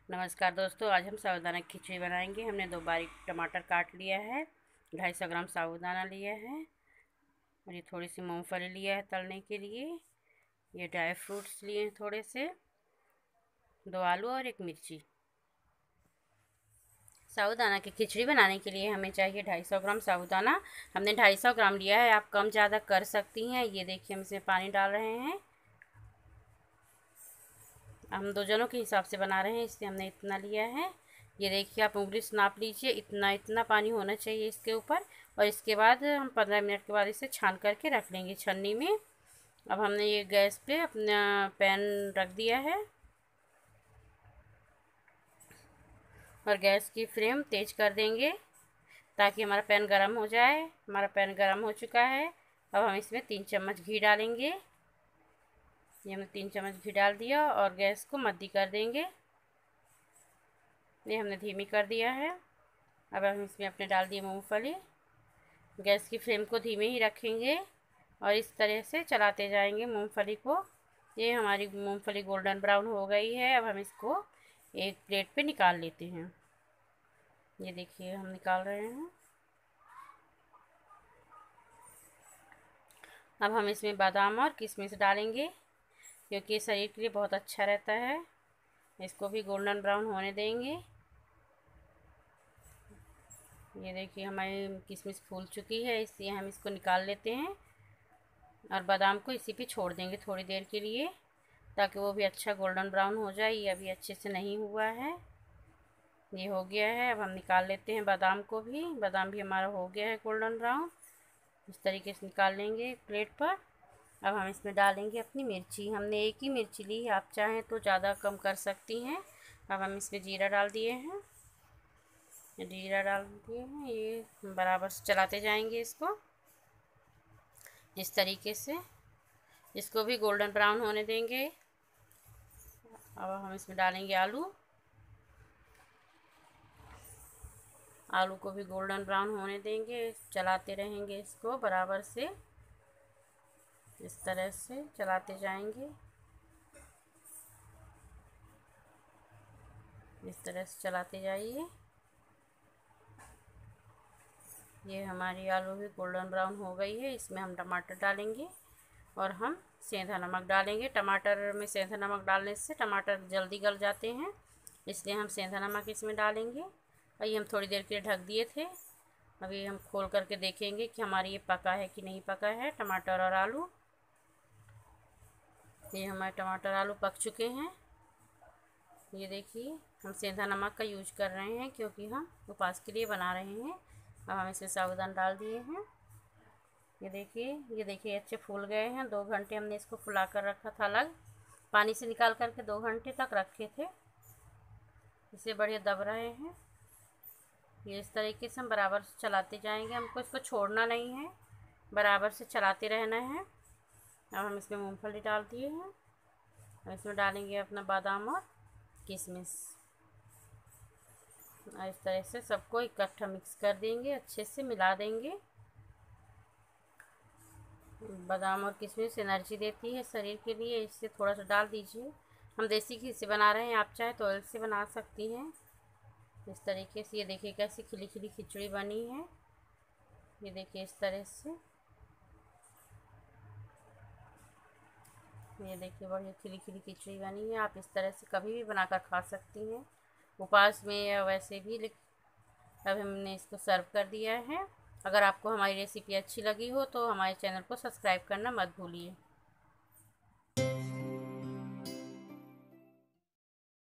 नमस्कार दोस्तों, आज हम साबूदाना की खिचड़ी बनाएंगे। हमने 2 बारीक टमाटर काट लिया है, 250 ग्राम साबूदाना लिया है और ये थोड़ी सी मूंगफली लिया है तलने के लिए। ये ड्राई फ्रूट्स लिए हैं थोड़े से, 2 आलू और 1 मिर्ची। साबूदाना की खिचड़ी बनाने के लिए हमें चाहिए 250 ग्राम साबूदाना। हमने 250 ग्राम लिया है, आप कम ज़्यादा कर सकती हैं। ये देखिए, हम इसमें पानी डाल रहे हैं। हम 2 जनों के हिसाब से बना रहे हैं, इसलिए हमने इतना लिया है। ये देखिए, आप उंगली से नाप लीजिए, इतना इतना पानी होना चाहिए इसके ऊपर। और इसके बाद हम 15 मिनट के बाद इसे छान करके रख लेंगे छन्नी में। अब हमने ये गैस पे अपना पैन रख दिया है और गैस की फ्लेम तेज कर देंगे ताकि हमारा पैन गर्म हो जाए। हमारा पैन गर्म हो चुका है। अब हम इसमें 3 चम्मच घी डालेंगे। ये हमने 3 चम्मच घी डाल दिया और गैस को मध्य कर देंगे। ये हमने धीमी कर दिया है। अब हम इसमें अपने डाल दिए मूंगफली। गैस की फ्लेम को धीमे ही रखेंगे और इस तरह से चलाते जाएंगे मूंगफली को। ये हमारी मूंगफली गोल्डन ब्राउन हो गई है। अब हम इसको एक प्लेट पे निकाल लेते हैं। ये देखिए, हम निकाल रहे हैं। अब हम इसमें बादाम और किशमिश डालेंगे क्योंकि शरीर के लिए बहुत अच्छा रहता है। इसको भी गोल्डन ब्राउन होने देंगे। ये देखिए, हमारी किशमिश फूल चुकी है, इसलिए हम इसको निकाल लेते हैं और बादाम को इसी पे छोड़ देंगे थोड़ी देर के लिए ताकि वो भी अच्छा गोल्डन ब्राउन हो जाए। ये अभी अच्छे से नहीं हुआ है। ये हो गया है। अब हम निकाल लेते हैं बादाम को भी। बादाम भी हमारा हो गया है गोल्डन ब्राउन। इस तरीके से निकाल लेंगे एक प्लेट पर। अब हम इसमें डालेंगे अपनी मिर्ची। हमने एक ही मिर्ची ली है, आप चाहें तो ज़्यादा कम कर सकती हैं। अब हम इसमें जीरा डाल दिए हैं। जीरा डाल दिए हैं। ये बराबर से चलाते जाएंगे इसको इस तरीके से। इसको भी गोल्डन ब्राउन होने देंगे। अब हम इसमें डालेंगे आलू। आलू को भी गोल्डन ब्राउन होने देंगे। चलाते रहेंगे इसको बराबर से, इस तरह से चलाते जाएंगे। इस तरह से चलाते जाइए। ये हमारी आलू भी गोल्डन ब्राउन हो गई है। इसमें हम टमाटर डालेंगे और हम सेंधा नमक डालेंगे। टमाटर में सेंधा नमक डालने से टमाटर जल्दी गल जाते हैं, इसलिए हम सेंधा नमक इसमें डालेंगे। और ये हम थोड़ी देर के लिए ढक दिए थे। अभी हम खोल करके देखेंगे कि हमारी ये पका है कि नहीं पका है, टमाटर और आलू। ये हमारे टमाटर आलू पक चुके हैं। ये देखिए, हम सेंधा नमक का यूज कर रहे हैं क्योंकि हम उपवास के लिए बना रहे हैं। अब हम इसमें साबूदाना डाल दिए हैं। ये देखिए अच्छे फूल गए हैं। 2 घंटे हमने इसको फुला कर रखा था अलग, पानी से निकाल करके 2 घंटे तक रखे थे। इसे बढ़िया दब रहे हैं। ये इस तरीके से हम बराबर से चलाते जाएंगे। हमको इसको छोड़ना नहीं है, बराबर से चलाते रहना है। अब हम इसमें मूंगफली डाल दिए हैं। अब इसमें डालेंगे अपना बादाम और किशमिश। और इस तरह से सबको इकट्ठा मिक्स कर देंगे, अच्छे से मिला देंगे। बादाम और किशमिश एनर्जी देती है शरीर के लिए, इससे थोड़ा सा डाल दीजिए। हम देसी घी से बना रहे हैं, आप चाहे तो ऑयल से बना सकती हैं। इस तरीके से ये देखिए कैसी खिली खिली खिचड़ी बनी है। ये देखिए इस तरह से। ये देखिए बढ़िया खिली खिली खिचड़ी बनी है। आप इस तरह से कभी भी बनाकर खा सकती हैं, उपवास में या वैसे भी। अब हमने इसको सर्व कर दिया है। अगर आपको हमारी रेसिपी अच्छी लगी हो तो हमारे चैनल को सब्सक्राइब करना मत भूलिए।